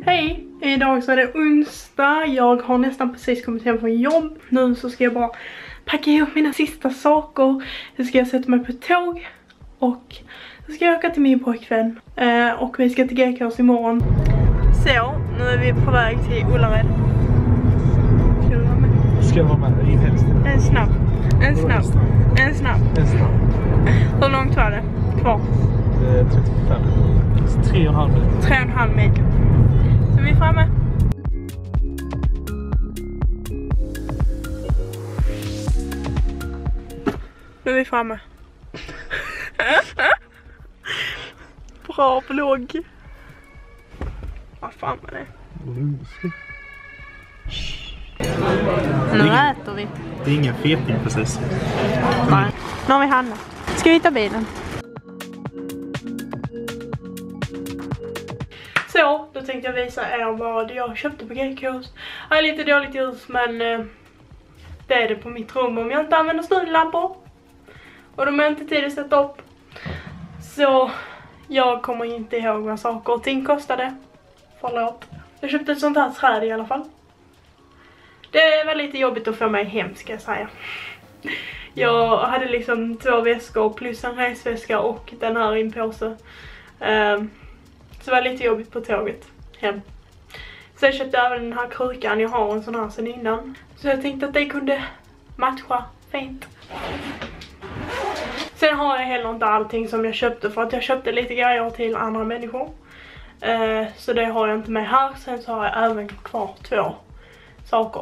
Hej! Idag så är det onsdag. Jag har nästan precis kommit hem från jobb. Nu så ska jag bara packa ihop mina sista saker. Så ska jag sätta mig på ett tåg. Och så ska jag åka till min pojkvän. Och vi ska till GKs imorgon. Så, nu är vi på väg till Ullared. Ska du vara med? Ska jag vara med i helst? En snabb. Hur långt var det kvar? 35. 3,5 mil. 3,5 mil. Så vi är framme. Nu är vi framme. Bra vlogg. Vad fan är det? Nu äter vi. Det är ingen feting precis. Nej. Nu har vi handlat. Ska vi ta bilen? Så, då tänkte jag visa er vad jag köpte på GKs. Jag är lite dåligt ljus, men det är det på mitt rum om jag inte använder studielampor. Och de har inte tid att sätta upp. Så jag kommer inte ihåg vad saker och ting kostade. Förlåt. Jag köpte ett sånt här träd i alla fall. Det var lite jobbigt att få mig hem, ska jag säga. Jag hade liksom 2 väskor plus en resväska och den här i en påse. Så det var lite jobbigt på tåget hem. Så jag köpte även den här krukan. Jag har en sån här sedan innan. Så jag tänkte att det kunde matcha fint. Sen har jag heller inte allting som jag köpte, för att jag köpte lite grejer till andra människor. Så det har jag inte med här. Sen så har jag även kvar 2 saker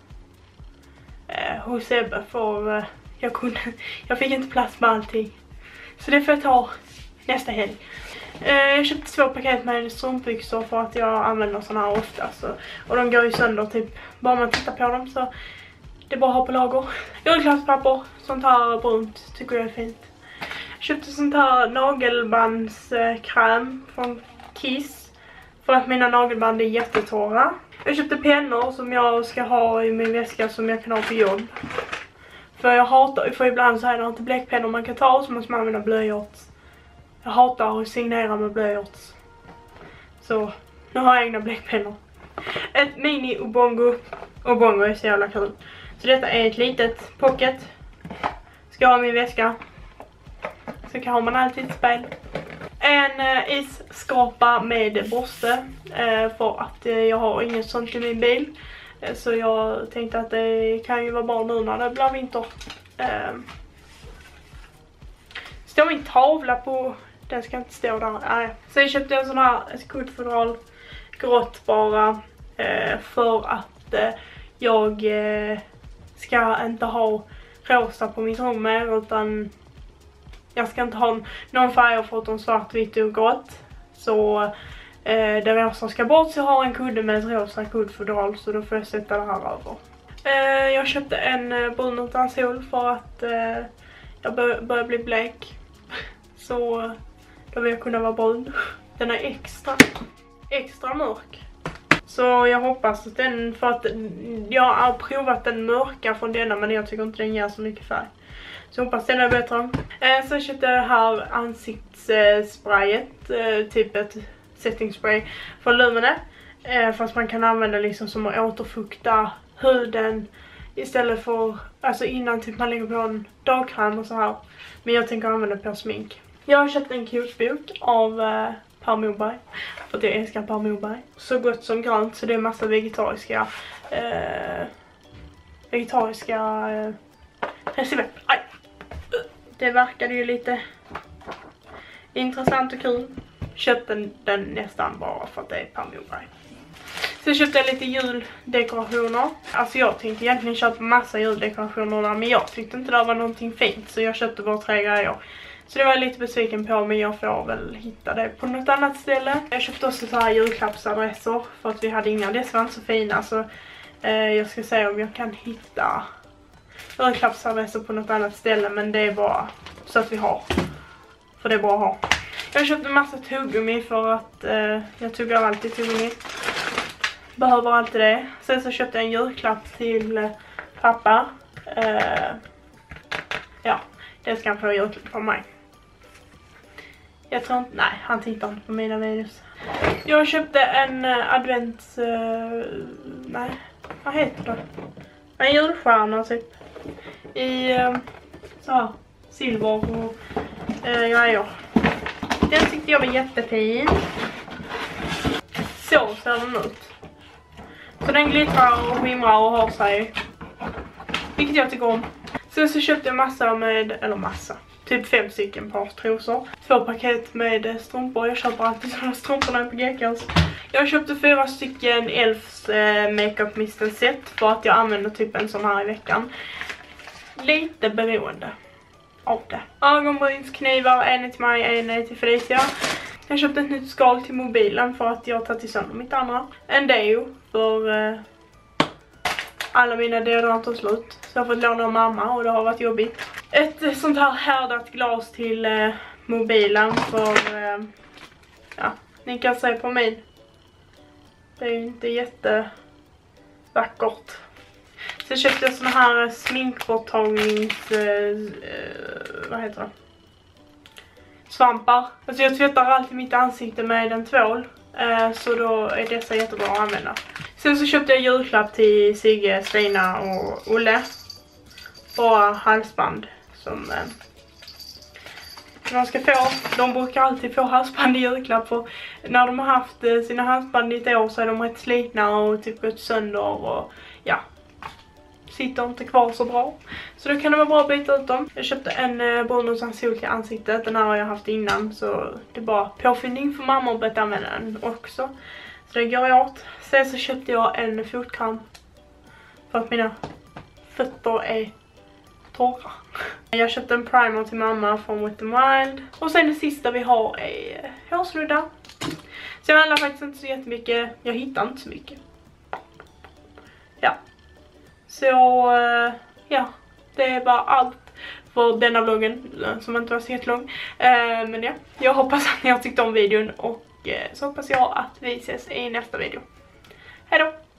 hos Ebbe, för jag fick inte plats med allting. Så det får jag ta nästa helg. Jag köpte 2 paket med strumpbyxor för att jag använder såna här ofta. Och de går ju sönder typ bara man tittar på dem, så det är bara att ha på lager. Julklappspapper, sånt här brunt tycker jag är fint. Jag köpte sånt här nagelbandskräm från Kiss för att mina nagelband är jättetorra. Jag köpte pennor som jag ska ha i min väska som jag kan ha på jobb. För ibland så är det inte bläckpennor man kan ta, så måste man använda blyerts. Jag hatar att signera med blyerts. Så nu har jag egna bläckpennor. Ett mini Ubongo. Ubongo är så jävla kul. Så detta är ett litet pocket. Ska ha min väska. Så kan man alltid ett spel. En isskrapa med borste. För att jag har inget sånt i min bil. Så jag tänkte att det kan ju vara bra nu när det blir vinter. Står min tavla på... Den ska inte stå där. Nej. Så jag köpte en sån här skuddfodral. Grått bara. För att jag ska inte ha rosa på mitt rum mer, utan jag ska inte ha någon färg förutom svart, vitt och grått. Så det rosa ska bort, så jag har en kudde med ett rosa kuddfodral, så då får jag sätta det här över. Jag köpte en brun utan sol för att jag börjar bli blek. Så då vill jag kunna vara brun. Den är extra mörk. Så jag hoppas att den, för att jag har provat den mörka från denna, men jag tycker inte den ger så mycket färg. Så jag hoppas den är bättre. Så köpte jag det här ansiktssprayet, typ ett setting spray från Lumene. Fast man kan använda liksom som att återfukta huden istället för, alltså innan typ man lägger på en dagkräm och så här. Men jag tänker använda på smink. Jag har köpt en cute-bok av Per Morberg, för att jag älskar Per Morberg. Så gott som grönt, så det är massa vegetariska recept. Det verkade ju lite intressant och kul. Köpte den nästan bara för att det är Per Morberg. Så köpte jag lite juldekorationer. Alltså jag tänkte egentligen köpa massa juldekorationer, men jag tyckte inte det var någonting fint, så jag köpte bara 3 grejer. Så det var jag lite besviken på, men jag får väl hitta det på något annat ställe. Jag köpte också så här julklappsadresser, för att vi hade inga, dessa var inte så fina. Så jag ska se om jag kan hitta julklappsadresser på något annat ställe, men det är bara så att vi har. För det är bra att ha. Jag köpte en massa tuggummi för att jag tuggar alltid tuggummi. Behöver alltid det. Sen så köpte jag en julklapp till pappa. Ja, det ska han få julklapp från mig. Jag tror inte, nej, han tittar inte på mina videos. Jag köpte en advents... nej, vad heter det? En julstjärna typ. I så här, silver och grejer. Den tyckte jag var jättefin. Så ser den ut. Så den glittrar och skimrar och har sig. Vilket jag tycker om. Sen så köpte jag massa med, eller massa. Typ 5 stycken par trosor. 2 paket med strumpor. Jag köper alltid sådana strumpor när på Gekans. Jag köpte 4 stycken Elfs makeup mist set. För att jag använder typ en sån här i veckan. Lite beroende av det. Ögonbrynsknivar, en är till mig, en är till Felicia. Jag köpte ett nytt skal till mobilen för att jag har tagit sönder mitt andra. En deo för alla mina deodoranter slut. Så jag har fått låna av mamma och det har varit jobbigt. Ett sånt här härdat glas till mobilen för ja, ni kan se på min. Det är ju inte jättevackert. Så köpte jag såna här sminkborttagnings vad heter det? Svampar. Alltså jag tvättar alltid mitt ansikte med en tvål. Så då är dessa jättebra att använda. Sen så köpte jag julklapp till Sigge, Stina och Olle. Och halsband som de ska få. De brukar alltid få halsband i julklapp. För när de har haft sina halsband i ett år så är de rätt slitna och typ gått sönder och ja. Sitter inte kvar så bra. Så då kan det vara bra att byta ut dem. Jag köpte en brunrosans-sol till ansiktet. Den här har jag haft innan. Så det är bara påfyllning för mamma och börjat använda den också. Så det går åt. Sen så köpte jag en fotkram. För att mina fötter är torra. Jag köpte en primer till mamma från Wet n Wild. Och sen det sista vi har är hårsnuddar. Så jag handlar faktiskt inte så jättemycket. Jag hittar inte så mycket. Ja. Så ja, det är bara allt för denna vloggen som inte var så jättelång. Men ja, jag hoppas att ni har tyckt om videon och så hoppas jag att vi ses i nästa video. Hej då!